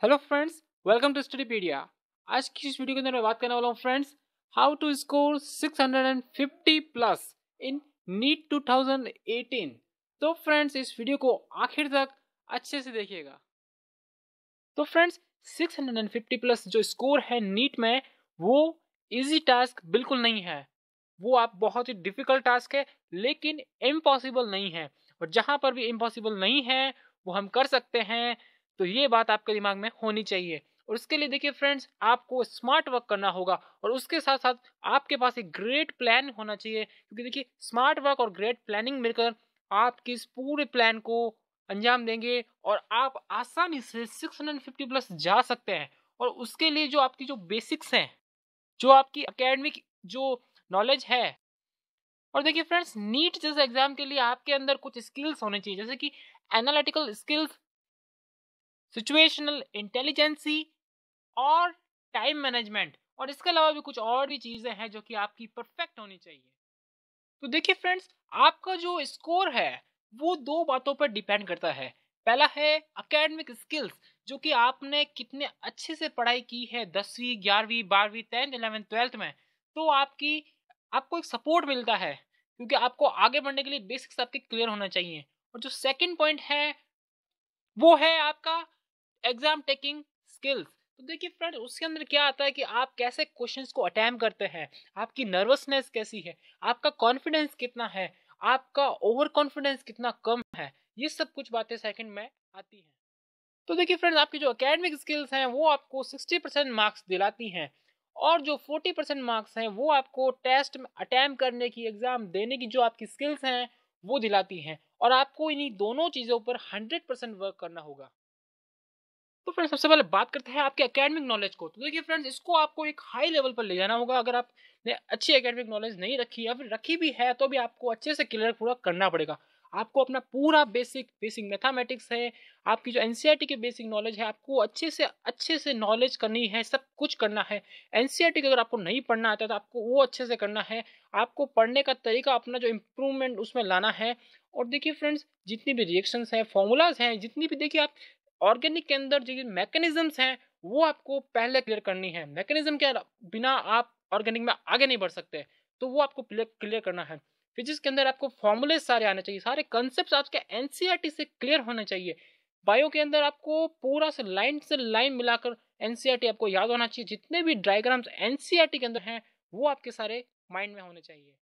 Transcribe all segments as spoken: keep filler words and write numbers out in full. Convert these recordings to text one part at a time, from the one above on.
Hello friends, welcome to Studypedia. आज की इस वीडियो के अंदर मैं बात करने वाला हूँ friends, how to score six hundred fifty plus in NEET two thousand eighteen. तो फ्रेंड्स, इस वीडियो को आखिर तक अच्छे से देखिएगा। तो friends, six hundred fifty plus जो स्कोर है नीट में, वो इजी टास्क बिल्कुल नहीं है। वो आप बहुत ही डिफिकल्ट टास्क है, लेकिन इम्पॉसिबल नहीं है। और जहां पर भी इम्पॉसिबल नहीं है वो हम कर सकते हैं। तो ये बात आपके दिमाग में होनी चाहिए। और उसके लिए देखिए फ्रेंड्स, आपको स्मार्ट वर्क करना होगा और उसके साथ साथ आपके पास एक ग्रेट प्लान होना चाहिए। क्योंकि देखिए, स्मार्ट वर्क और ग्रेट प्लानिंग मिलकर आपकी इस पूरे प्लान को अंजाम देंगे और आप आसानी से सिक्स हंड्रेड फिफ्टी प्लस जा सकते हैं। और उसके लिए जो आपकी जो बेसिक्स हैं, जो आपकी एकेडमिक जो नॉलेज है, और देखिए फ्रेंड्स, नीट जैसे एग्जाम के लिए आपके अंदर कुछ स्किल्स होने चाहिए, जैसे कि एनालिटिकल स्किल्स, सिचुएशनल इंटेलिजेंसी और टाइम मैनेजमेंट। और इसके अलावा भी कुछ और भी चीजें हैं जो कि आपकी परफेक्ट होनी चाहिए। तो देखिए फ्रेंड्स, आपका जो स्कोर है वो दो बातों पर डिपेंड करता है। पहला है एकेडमिक स्किल्स, जो कि आपने कितने अच्छे से पढ़ाई की है दसवीं ग्यारहवीं बारहवीं टेंथ इलेवेंथ ट्वेल्थ में। तो आपकी आपको एक सपोर्ट मिलता है, क्योंकि आपको आगे बढ़ने के लिए बेसिक्स आपके क्लियर होना चाहिए। और जो सेकंड पॉइंट है वो है आपका एग्जाम टेकिंग स्किल्स। तो देखिए फ्रेंड, उसके अंदर क्या आता है कि आप कैसे क्वेश्चंस को अटेम्प्ट करते हैं, आपकी नर्वसनेस कैसी है, आपका कॉन्फिडेंस कितना है, आपका ओवर कॉन्फिडेंस कितना कम है। ये सब कुछ बातें सेकंड में आती हैं। तो देखिए फ्रेंड्स, आपकी जो एकेडमिक स्किल्स हैं वो आपको सिक्सटी परसेंट मार्क्स दिलाती हैं। और जो फोर्टी परसेंट मार्क्स हैं वो आपको टेस्ट में अटेम्प्ट करने की, एग्जाम देने की जो आपकी स्किल्स हैं वो दिलाती हैं। और आपको इन्हीं दोनों चीज़ों पर हंड्रेड परसेंट वर्क करना होगा। तो फ्रेंड्स, सबसे पहले बात करते हैं आपके एकेडमिक नॉलेज को। तो देखिए फ्रेंड्स, इसको आपको एक हाई लेवल पर ले जाना होगा। अगर आपने अच्छी एकेडमिक नॉलेज नहीं रखी या फिर रखी भी है तो भी आपको अच्छे से क्लियर पूरा करना पड़ेगा। आपको अपना पूरा बेसिक बेसिक मैथमेटिक्स है, आपकी जो एनसीईआरटी की बेसिक नॉलेज है, आपको अच्छे से अच्छे से नॉलेज करनी है, सब कुछ करना है। एनसीईआरटी अगर आपको नहीं पढ़ना आता तो आपको वो अच्छे से करना है। आपको पढ़ने का तरीका अपना जो इम्प्रूवमेंट उसमें लाना है। और देखिए फ्रेंड्स, जितनी भी रिएक्शंस हैं, फॉर्मूलाज हैं, जितनी भी देखिए आप ऑर्गेनिक के अंदर जो मैकेनिज्म्स हैं वो आपको पहले क्लियर करनी है। मैकेनिज्म के बिना आप ऑर्गेनिक में आगे नहीं बढ़ सकते, तो वो आपको क्लियर करना है। फिजिक्स के अंदर आपको फॉर्मूले सारे आने चाहिए, सारे कंसेप्ट आपके एनसीईआरटी से क्लियर होने चाहिए। बायो के अंदर आपको पूरा से लाइन से लाइन मिलाकर एनसीईआरटी आपको याद होना चाहिए। जितने भी डायग्राम्स एनसीईआरटी के अंदर हैं वो आपके सारे माइंड में होने चाहिए।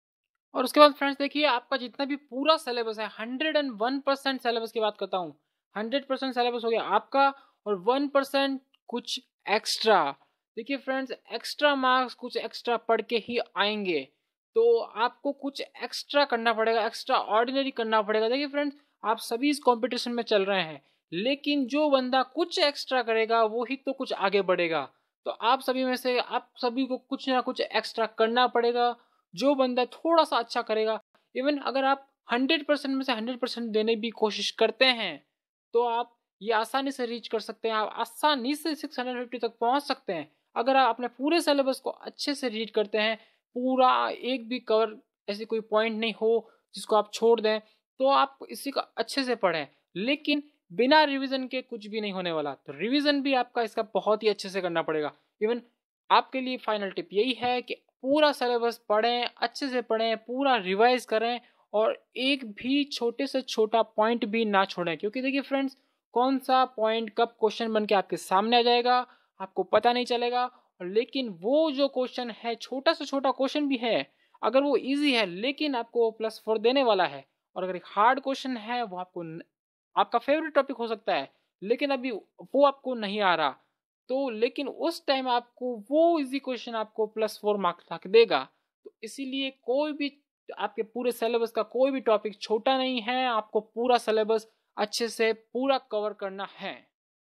और उसके बाद फ्रेंड्स, देखिए आपका जितना भी पूरा सिलेबस है, hundred and one percent syllabus की बात करता हूँ। हंड्रेड परसेंट सिलेबस हो गया आपका और वन परसेंट कुछ एक्स्ट्रा। देखिए फ्रेंड्स, एक्स्ट्रा मार्क्स कुछ एक्स्ट्रा पढ़ के ही आएंगे, तो आपको कुछ एक्स्ट्रा करना पड़ेगा, एक्स्ट्रा ऑर्डिनरी करना पड़ेगा। देखिए फ्रेंड्स, आप सभी इस कंपटीशन में चल रहे हैं, लेकिन जो बंदा कुछ एक्स्ट्रा करेगा वो ही तो कुछ आगे बढ़ेगा। तो आप सभी में से आप सभी को कुछ ना कुछ एक्स्ट्रा करना पड़ेगा। जो बंदा थोड़ा सा अच्छा करेगा, इवन अगर आप हंड्रेड परसेंट में से हंड्रेड परसेंट देने की कोशिश करते हैं, तो आप ये आसानी से रीच कर सकते हैं। आप आसानी से सिक्स हंड्रेड फिफ्टी तक पहुंच सकते हैं अगर आप अपने पूरे सिलेबस को अच्छे से रीड करते हैं। पूरा एक भी कवर, ऐसी कोई पॉइंट नहीं हो जिसको आप छोड़ दें। तो आप इसी को अच्छे से पढ़ें, लेकिन बिना रिवीजन के कुछ भी नहीं होने वाला। तो रिवीजन भी आपका इसका बहुत ही अच्छे से करना पड़ेगा। इवन आपके लिए फाइनल टिप यही है कि पूरा सिलेबस पढ़ें, अच्छे से पढ़ें, पूरा रिवाइज करें और एक भी छोटे से छोटा पॉइंट भी ना छोड़ें। क्योंकि देखिए फ्रेंड्स, कौन सा पॉइंट कब क्वेश्चन बन के आपके सामने आ जाएगा आपको पता नहीं चलेगा। और लेकिन वो जो क्वेश्चन है, छोटा से छोटा क्वेश्चन भी है, अगर वो इजी है लेकिन आपको प्लस फोर देने वाला है, और अगर एक हार्ड क्वेश्चन है वो आपको आपका फेवरेट टॉपिक हो सकता है लेकिन अभी वो आपको नहीं आ रहा, तो लेकिन उस टाइम आपको वो इजी क्वेश्चन आपको प्लस फोर मार्क्स ला देगा। तो इसीलिए कोई भी आपके पूरे सिलेबस का कोई भी टॉपिक छोटा नहीं है, आपको पूरा सिलेबस अच्छे से पूरा कवर करना है।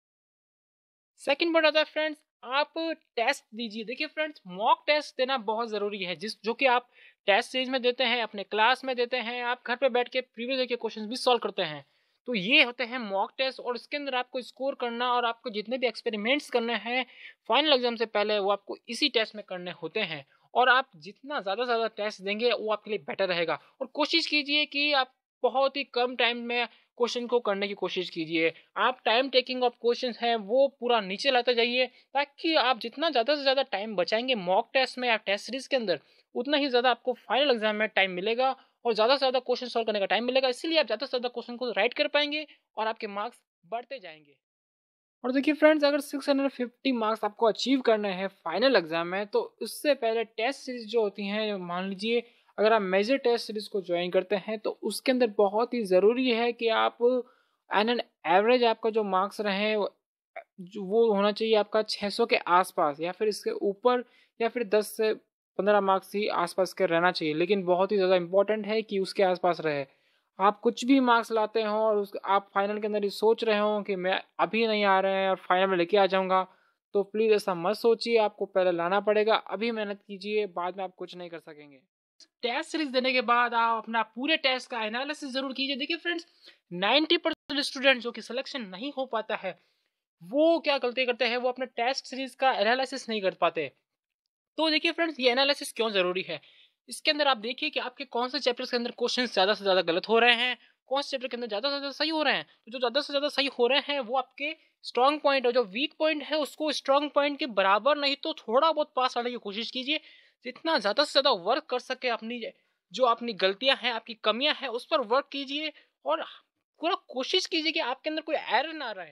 सेकंड पॉइंट आता है फ्रेंड्स, आप टेस्ट दीजिए। देखिए फ्रेंड्स, मॉक टेस्ट देना बहुत ज़रूरी है, जिस जो कि आप टेस्ट सीरीज में देते हैं, अपने क्लास में देते हैं, आप घर पे बैठ के प्रीवियस ईयर के क्वेश्चंस भी सॉल्व करते हैं। तो ये होते हैं मॉक टेस्ट, और इसके अंदर आपको स्कोर करना और आपको जितने भी एक्सपेरिमेंट्स करने हैं फाइनल एग्जाम से पहले, वो आपको इसी टेस्ट में करने होते हैं। और आप जितना ज़्यादा ज़्यादा टेस्ट देंगे वो आपके लिए बेटर रहेगा। और कोशिश कीजिए कि आप बहुत ही कम टाइम में क्वेश्चन को करने की कोशिश कीजिए। आप टाइम टेकिंग ऑफ क्वेश्चन है वो पूरा नीचे लाते जाइए, ताकि आप जितना ज़्यादा से ज़्यादा टाइम बचाएंगे मॉक टेस्ट में या टेस्ट सीरीज के अंदर, उतना ही ज़्यादा आपको फाइनल एग्जाम में टाइम मिलेगा और ज़्यादा से ज़्यादा क्वेश्चन सॉल्व करने का टाइम मिलेगा। इसीलिए आप ज़्यादा से ज़्यादा क्वेश्चन को राइट कर पाएंगे और आपके मार्क्स बढ़ते जाएंगे। और देखिए फ्रेंड्स, अगर छह सौ पचास मार्क्स आपको अचीव करने हैं फाइनल एग्जाम में, तो उससे पहले टेस्ट सीरीज जो होती हैं, मान लीजिए अगर आप मेजर टेस्ट सीरीज को ज्वाइन करते हैं, तो उसके अंदर बहुत ही ज़रूरी है कि आप एन एन एवरेज आपका जो मार्क्स रहे जो वो होना चाहिए आपका छह सौ के आसपास, या फिर इसके ऊपर, या फिर दस से पंद्रह मार्क्स ही आसपास के रहना चाहिए। लेकिन बहुत ही ज़्यादा इंपॉर्टेंट है कि उसके आसपास रहे। आप कुछ भी मार्क्स लाते हो और उस आप फाइनल के अंदर ये सोच रहे हो कि मैं अभी नहीं आ रहे हैं और फाइनल में लेके आ जाऊंगा, तो प्लीज़ ऐसा मत सोचिए। आपको पहले लाना पड़ेगा, अभी मेहनत कीजिए, बाद में आप कुछ नहीं कर सकेंगे। टेस्ट सीरीज देने के बाद आप अपना पूरे टेस्ट का एनालिसिस जरूर कीजिए। देखिए फ्रेंड्स, नाइन्टी परसेंट स्टूडेंट जो कि सिलेक्शन नहीं हो पाता है, वो क्या गलती करते हैं, वो अपने टेस्ट सीरीज का एनालिसिस नहीं कर पाते। तो देखिए फ्रेंड्स, ये एनालिसिस क्यों जरूरी है, इसके अंदर आप देखिए कि आपके कौन से चैप्टर्स के अंदर क्वेश्चन ज्यादा से ज्यादा गलत हो रहे हैं, कौन से चैप्टर के अंदर ज्यादा से ज्यादा सही हो रहे हैं। तो जो ज्यादा से ज्यादा सही हो रहे हैं वो आपके स्ट्रॉन्ग पॉइंट, और जो वीक पॉइंट है उसको स्ट्रॉन्ग पॉइंट के बराबर नहीं तो थोड़ा बहुत पास आने की कोशिश कीजिए। जितना ज्यादा से ज्यादा वर्क कर सके, अपनी जो अपनी गलतियां हैं, आपकी कमियां हैं, उस पर वर्क कीजिए और पूरा कोशिश कीजिए कि आपके अंदर कोई एरर ना रहे।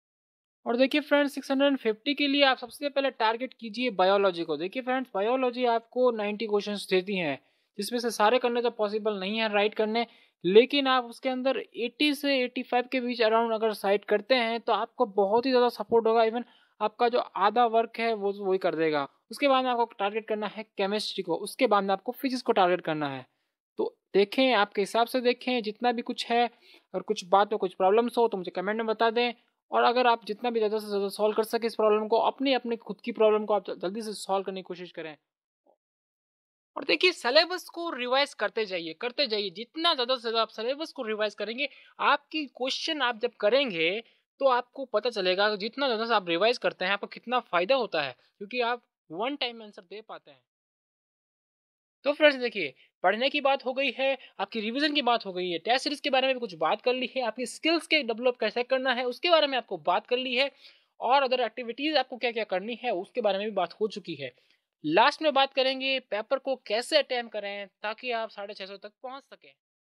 और देखिए फ्रेंड्स, छह सौ पचास के लिए आप सबसे पहले टारगेट कीजिए बायोलॉजी को। देखिए फ्रेंड्स, बायोलॉजी आपको नब्बे क्वेश्चंस देती हैं, जिसमें से सारे करने तो पॉसिबल नहीं है राइट करने, लेकिन आप उसके अंदर अस्सी से पचासी के बीच अराउंड अगर साइड करते हैं तो आपको बहुत ही ज़्यादा सपोर्ट होगा। इवन आपका जो आधा वर्क है वो वही कर देगा। उसके बाद में आपको टारगेट करना है केमिस्ट्री को, उसके बाद में आपको फिजिक्स को टारगेट करना है। तो देखें, आपके हिसाब से देखें जितना भी कुछ है, और कुछ बात में कुछ प्रॉब्लम्स हो तो मुझे कमेंट में बता दें। और अगर आप जितना भी ज़्यादा से ज़्यादा सॉल्व कर सके इस प्रॉब्लम को, अपनी अपनी खुद की प्रॉब्लम को आप जल्दी से सॉल्व करने की कोशिश करें। और देखिए, सिलेबस को रिवाइज करते जाइए करते जाइए जितना ज़्यादा से ज़्यादा आप सिलेबस को रिवाइज करेंगे, आपकी क्वेश्चन आप जब करेंगे तो आपको पता चलेगा जितना ज़्यादा से आप रिवाइज करते हैं आपको कितना फ़ायदा होता है, क्योंकि आप वन टाइम आंसर दे पाते हैं। तो फ्रेंड्स देखिए, पढ़ने की बात हो गई है, आपकी रिवीजन की बात हो गई है, टेस्ट सीरीज के बारे में भी कुछ बात कर ली है, आपकी स्किल्स के डेवलप कैसे करना है उसके बारे में आपको बात कर ली है, और अदर एक्टिविटीज आपको क्या क्या करनी है उसके बारे में भी बात हो चुकी है। लास्ट में बात करेंगे पेपर को कैसे अटेम्प्ट करें ताकि आप साढ़े छः सौ तक पहुंच सकें।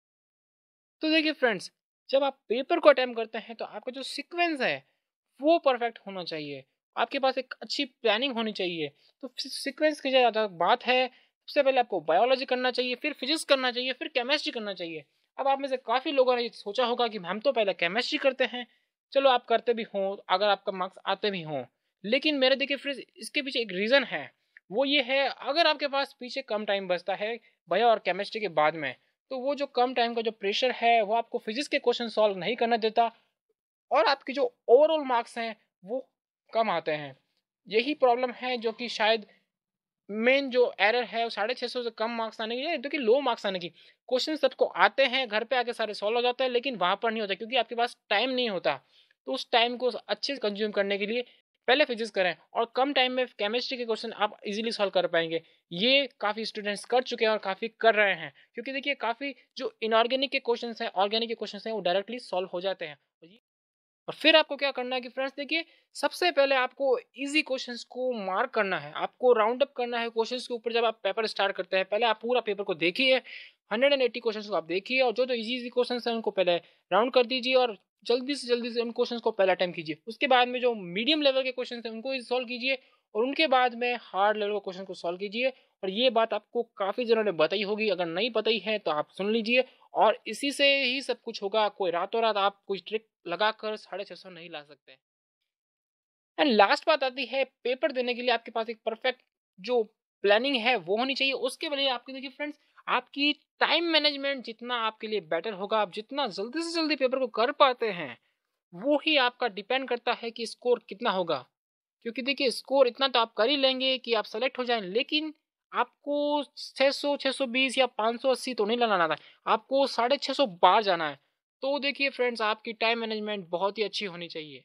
तो देखिए फ्रेंड्स, जब आप पेपर को अटेम्प्ट करते हैं तो आपका जो सीक्वेंस है वो परफेक्ट होना चाहिए, आपके पास एक अच्छी प्लानिंग होनी चाहिए। तो सीक्वेंस की ज़्यादा बात है, सबसे पहले आपको बायोलॉजी करना चाहिए, फिर फिजिक्स करना चाहिए, फिर केमिस्ट्री करना चाहिए। अब आप में से काफ़ी लोगों ने ये सोचा होगा कि हम तो पहले केमिस्ट्री करते हैं, चलो आप करते भी हों, अगर आपका मार्क्स आते भी हों, लेकिन मेरे देखिए फिर इसके पीछे एक रीज़न है। वो ये है, अगर आपके पास पीछे कम टाइम बचता है बायो और केमिस्ट्री के बाद में, तो वो जो कम टाइम का जो प्रेशर है वो आपको फिजिक्स के क्वेश्चन सॉल्व नहीं करना देता, और आपके जो ओवरऑल मार्क्स हैं वो कम आते हैं। यही प्रॉब्लम है जो कि शायद मेन जो एरर है वो साढ़े छः सौ से कम मार्क्स आने की, जो कि लो मार्क्स आने की। क्वेश्चन सबको आते हैं, घर पे आके सारे सॉल्व हो जाते हैं, लेकिन वहाँ पर नहीं होता क्योंकि आपके पास टाइम नहीं होता। तो उस टाइम को अच्छे से कंज्यूम करने के लिए पहले फिजिक्स करें, और कम टाइम में केमिस्ट्री के क्वेश्चन आप इजीली सॉल्व कर पाएंगे। ये काफ़ी स्टूडेंट्स कर चुके हैं और काफ़ी कर रहे हैं, क्योंकि देखिए काफ़ी जो इनऑर्गेनिक के क्वेश्चन हैं, ऑर्गेनिक के क्वेश्चन हैं, वो डायरेक्टली सॉल्व हो जाते हैं। और फिर आपको क्या करना है कि फ्रेंड्स देखिए, सबसे पहले आपको इजी क्वेश्चंस को मार्क करना है, आपको राउंड अप करना है क्वेश्चंस के ऊपर। जब आप पेपर स्टार्ट करते हैं, पहले आप पूरा पेपर को देखिए, हंड्रेड एंड एट्टी क्वेश्चंस को आप देखिए, और जो जो इजी इजी क्वेश्चंस हैं उनको पहले राउंड कर दीजिए, और जल्दी से जल्दी से उन क्वेश्चंस को पहले अटेम्प्ट कीजिए। उसके बाद में जो मीडियम लेवल के क्वेश्चन हैं उनको सॉल्व कीजिए, और उनके बाद में हार्ड लेवल के क्वेश्चन को सॉल्व कीजिए। और ये बात आपको काफ़ी जनों ने बताई होगी, अगर नहीं बताई है तो आप सुन लीजिए, और इसी से ही सब कुछ होगा। कोई रातों रात आप कोई ट्रिक लगाकर साढ़े छः सौ नहीं ला सकते। एंड लास्ट बात आती है, पेपर देने के लिए आपके पास एक परफेक्ट जो प्लानिंग है वो होनी चाहिए। उसके लिए आपके देखिए फ्रेंड्स, आपकी टाइम मैनेजमेंट जितना आपके लिए बेटर होगा, आप जितना जल्दी से जल्दी पेपर को कर पाते हैं, वो ही आपका डिपेंड करता है कि स्कोर कितना होगा। क्योंकि देखिए, स्कोर इतना तो आप कर ही लेंगे कि आप सेलेक्ट हो जाएं, लेकिन आपको छः सौ छः सौ बीस या पाँच सौ अस्सी तो नहीं लाना था, आपको साढ़े छः सौ बार जाना है। तो देखिए फ्रेंड्स, आपकी टाइम मैनेजमेंट बहुत ही अच्छी होनी चाहिए।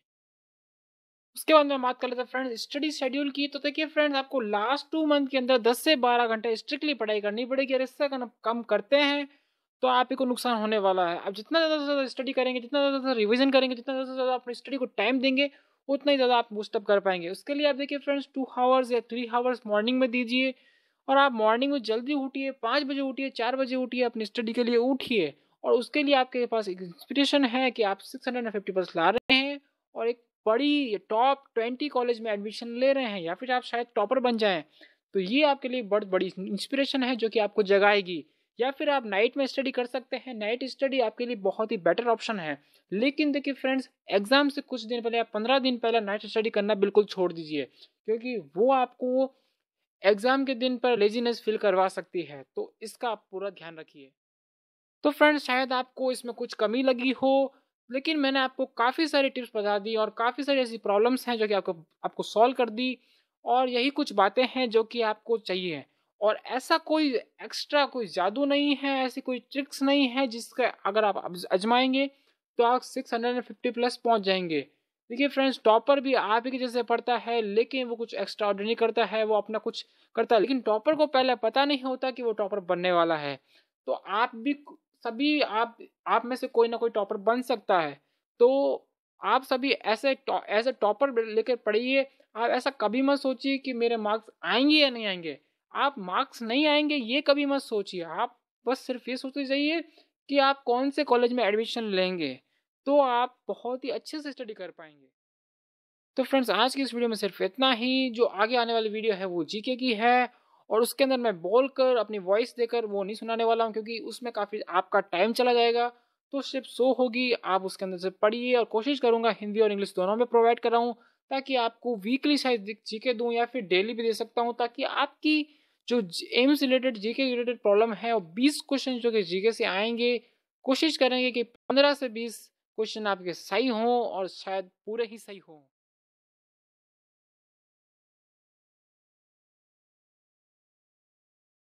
उसके बाद में बात कर लेते हैं फ्रेंड्स स्टडी शेड्यूल की। तो देखिए फ्रेंड्स, आपको लास्ट टू मंथ के अंदर दस से बारह घंटे स्ट्रिक्टली पढ़ाई करनी पड़ेगी, और इससे अगर आप कम करते हैं तो आप ही को नुकसान होने वाला है। आप जितना ज़्यादा से ज़्यादा स्टडी करेंगे, जितना ज़्यादा से ज़्यादा रिवीजन करेंगे, जितना ज़्यादा से ज़्यादा अपनी स्टडी को टाइम देंगे, उतना ही ज़्यादा आप बूस्टअप कर पाएंगे। उसके लिए आप देखिए फ्रेंड्स, टू हावर्स या थ्री हावर्स मॉर्निंग में दीजिए, और आप मॉर्निंग में जल्दी उठिए, पाँच बजे उठिए, चार बजे उठिए, अपनी स्टडी के लिए उठिए। और उसके लिए आपके पास एक इंस्पिरेशन है कि आप सिक्स हंड्रेड फिफ्टी परसेंट ला रहे हैं और एक बड़ी टॉप ट्वेंटी कॉलेज में एडमिशन ले रहे हैं, या फिर आप शायद टॉपर बन जाएं। तो ये आपके लिए बहुत बड़ी इंस्पिरेशन है जो कि आपको जगाएगी। या फिर आप नाइट में स्टडी कर सकते हैं, नाइट स्टडी आपके लिए बहुत ही बेटर ऑप्शन है। लेकिन देखिए फ्रेंड्स, एग्जाम से कुछ दिन पहले या पंद्रह दिन पहले नाइट स्टडी करना बिल्कुल छोड़ दीजिए, क्योंकि वो आपको एग्जाम के दिन पर लेजीनेस फील करवा सकती है। तो इसका आप पूरा ध्यान रखिए। तो फ्रेंड्स, शायद आपको इसमें कुछ कमी लगी हो, लेकिन मैंने आपको काफ़ी सारी टिप्स बता दी और काफ़ी सारी ऐसी प्रॉब्लम्स हैं जो कि आपको आपको सॉल्व कर दी। और यही कुछ बातें हैं जो कि आपको चाहिए। और ऐसा कोई एक्स्ट्रा कोई जादू नहीं है, ऐसी कोई ट्रिक्स नहीं है जिसका अगर आप अज- आजमाएंगे तो आप सिक्स हंड्रेड फिफ्टी प्लस पहुंच जाएंगे। देखिए फ्रेंड्स, टॉपर भी आप ही के जैसे पढ़ता है, लेकिन वो कुछ एक्स्ट्रा ऑर्डिनरी करता है, वो अपना कुछ करता है, लेकिन टॉपर को पहले पता नहीं होता कि वो टॉपर बनने वाला है। तो आप भी सभी आप आप में से कोई ना कोई टॉपर बन सकता है। तो आप सभी ऐसे एज ए टॉपर लेकर पढ़िए। आप ऐसा कभी मत सोचिए कि मेरे मार्क्स आएंगे या नहीं आएंगे। आप मार्क्स नहीं आएंगे ये कभी मत सोचिए। आप बस सिर्फ ये सोचते जाइए कि आप कौन से कॉलेज में एडमिशन लेंगे, तो आप बहुत ही अच्छे से स्टडी कर पाएंगे। तो फ्रेंड्स, आज की इस वीडियो में सिर्फ इतना ही। जो आगे आने वाली वीडियो है वो जीके की है, और उसके अंदर मैं बोलकर अपनी वॉइस देकर वो नहीं सुनाने वाला हूँ, क्योंकि उसमें काफ़ी आपका टाइम चला जाएगा। तो सिर्फ सो होगी, आप उसके अंदर से पढ़िए, और कोशिश करूँगा हिंदी और इंग्लिश दोनों में प्रोवाइड कर रहा हूँ, ताकि आपको वीकली शायद जीके दूँ या फिर डेली भी दे सकता हूँ, ताकि आपकी जो AIIMS related GK related problem है और बीस क्वेश्चन जो कि जीके से आएंगे, कोशिश करेंगे कि पंद्रह से बीस क्वेश्चन आपके सही हों और शायद पूरे ही सही हों।